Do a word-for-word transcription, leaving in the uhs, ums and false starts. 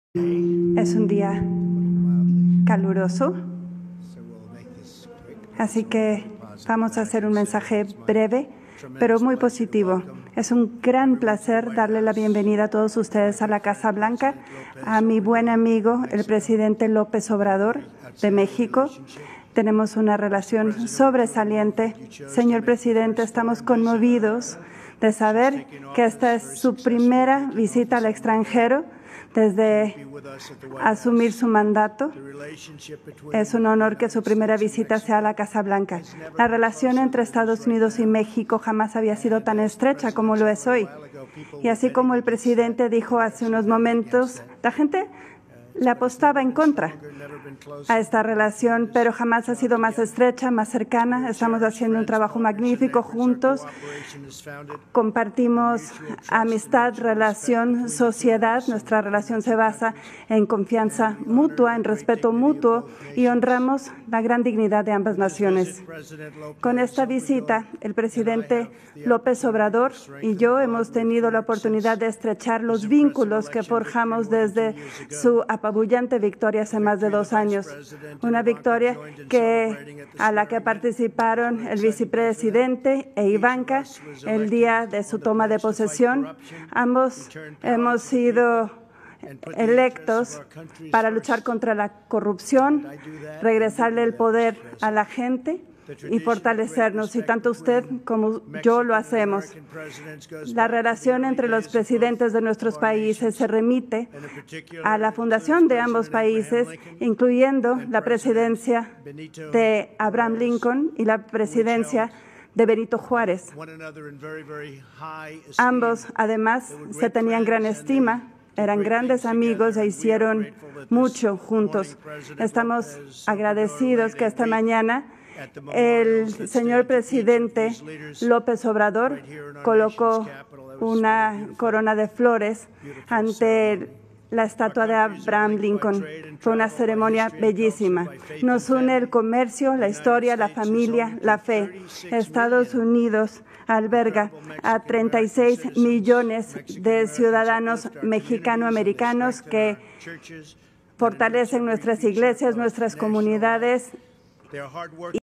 Es un día caluroso, así que vamos a hacer un mensaje breve, pero muy positivo. Es un gran placer darle la bienvenida a todos ustedes a la Casa Blanca, a mi buen amigo, el presidente López Obrador de México. Tenemos una relación sobresaliente. Señor presidente, estamos conmovidos de saber que esta es su primera visita al extranjero desde asumir su mandato. Es un honor que su primera visita sea a la Casa Blanca. La relación entre Estados Unidos y México jamás había sido tan estrecha como lo es hoy. Y así como el presidente dijo hace unos momentos, la gente le apostaba en contra a esta relación, pero jamás ha sido más estrecha, más cercana. Estamos haciendo un trabajo magnífico juntos. Compartimos amistad, relación, sociedad. Nuestra relación se basa en confianza mutua, en respeto mutuo y honramos la gran dignidad de ambas naciones. Con esta visita, el presidente López Obrador y yo hemos tenido la oportunidad de estrechar los vínculos que forjamos desde su apabullante victoria hace más de dos años. Una victoria que, a la que participaron el vicepresidente e Ivanka el día de su toma de posesión. Ambos hemos sido electos para luchar contra la corrupción, regresarle el poder a la gente y fortalecernos, y tanto usted como yo lo hacemos. La relación entre los presidentes de nuestros países se remite a la fundación de ambos países, incluyendo la presidencia de Abraham Lincoln y la presidencia de Benito Juárez. Ambos, además, se tenían gran estima, eran grandes amigos e hicieron mucho juntos. Estamos agradecidos que esta mañana el señor presidente López Obrador colocó una corona de flores ante la estatua de Abraham Lincoln. Fue una ceremonia bellísima. Nos une el comercio, la historia, la familia, la fe. Estados Unidos alberga a treinta y seis millones de ciudadanos mexicano-americanos que fortalecen nuestras iglesias, nuestras comunidades